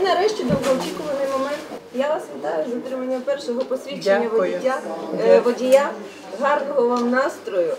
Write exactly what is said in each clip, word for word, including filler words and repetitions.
нарешті довгоочікуваний момент. Я вас вітаю з отриманням першого посвідчення Дякую. водія. Е, водія. Гарного вам настрою.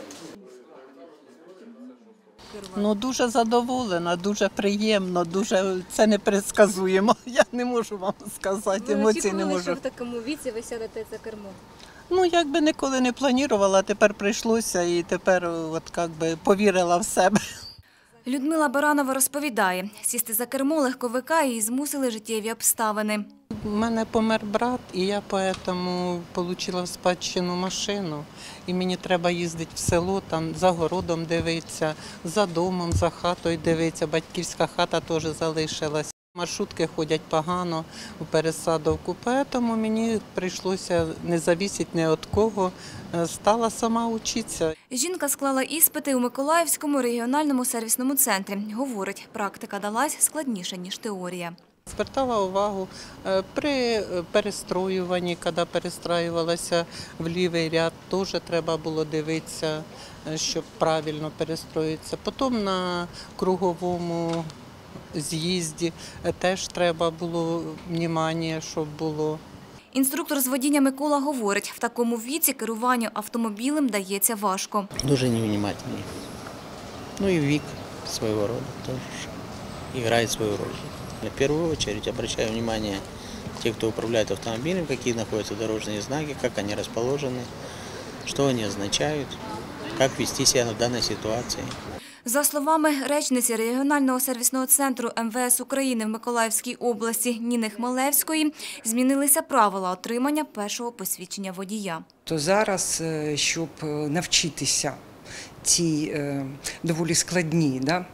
Ну, дуже задоволена, дуже приємно, дуже це непредсказуємо. Я не можу вам сказати, емоцій не можу. Що в такому віці ви сядете за кермо? Ну, якби ніколи не планувала, тепер прийшлося і тепер от як би повірила в себе. Людмила Баранова розповідає, сісти за кермо легковика її змусили життєві обставини. У мене помер брат, і я тому отримала в спадщину машину. І мені треба їздити в село, там за городом дивитися, за домом, за хатою дивитися. Батьківська хата теж залишилась. Маршрутки ходять погано у пересадовку, тому мені прийшлося не залежати ні від кого, стала сама вчитися. Жінка склала іспити у Миколаївському регіональному сервісному центрі. Говорить, практика далась складніше, ніж теорія. Звертала увагу при перестроюванні, коли перестраювалася в лівий ряд, теж треба було дивитися, щоб правильно перестроїтися. Потім на круговому з'їзді теж треба було увагу, щоб було. Інструктор з водіння Микола говорить, в такому віці керуванню автомобілем дається важко. Дуже невнимательний. Ну і вік свого роду теж грає свою роль. В первую очередь обращаю внимание тех, кто управляет автомобилем, какие находятся дорожные знаки, как они расположены, что они означают, как вести себя в данной ситуации. За словами речниці регіонального сервісного центру ем ве ес України в Миколаївській області Ніни Хмелевської, змінилися правила отримання першого посвідчення водія. То зараз, щоб навчитися цій доволі складній, да,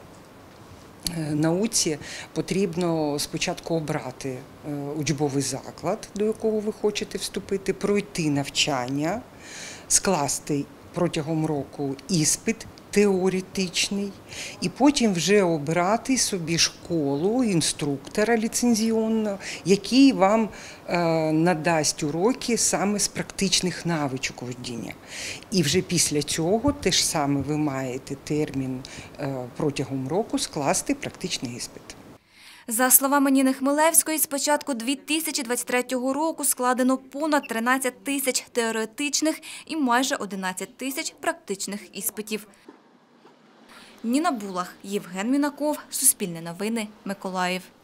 науці, потрібно спочатку обрати учбовий заклад, до якого ви хочете вступити, пройти навчання, скласти протягом року іспит теоретичний, і потім вже обрати собі школу інструктора ліцензійного, який вам е, надасть уроки саме з практичних навичок водіння. І вже після цього теж саме ви маєте термін е, протягом року скласти практичний іспит. За словами Ніни Хмелевської, з початку дві тисячі двадцять третього року складено понад тринадцять тисяч теоретичних і майже одинадцять тисяч практичних іспитів. Ніна Булах, Євген Мінаков, Суспільне новини, Миколаїв.